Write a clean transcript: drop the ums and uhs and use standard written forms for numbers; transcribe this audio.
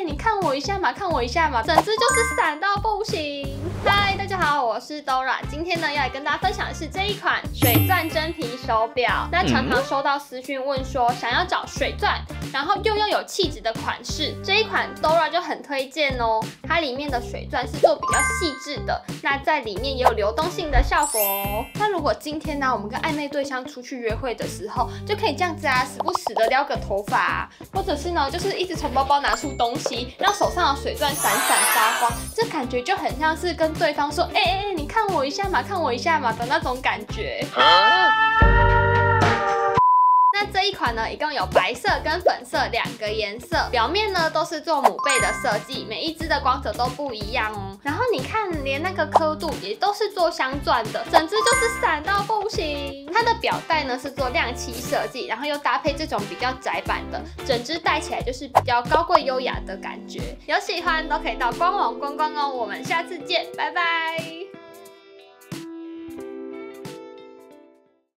你看我一下嘛，看我一下嘛，整只就是闪到不行。嗨，大家好，我是 Dora， 今天呢要来跟大家分享的是这一款水钻真皮手表。那常常收到私讯问说，想要找水钻，然后又要有气质的款式，这一款 Dora 就很推荐哦。它里面的水钻是做比较细致的，那在里面也有流动性的效果哦。那如果今天呢，我们跟暧昧对象出去约会的时候，就可以这样子啊，时不时的撩个头发啊，或者是呢，就是一直从包包拿出东西，让手上的水钻闪闪发光，这感觉就很像是跟对方说，你看我一下嘛，看我一下嘛的那种感觉。那这一款呢，一共有白色跟粉色2个颜色，表面呢都是做母背的设计，每一只的光泽都不一样哦。然后你看，连那个刻度也都是做镶钻的，整只就是闪到不行。它的表带呢是做亮漆设计，然后又搭配这种比较窄版的，整只戴起来就是比较高贵优雅的感觉。有喜欢都可以到官网逛逛哦。我们下次见，拜拜。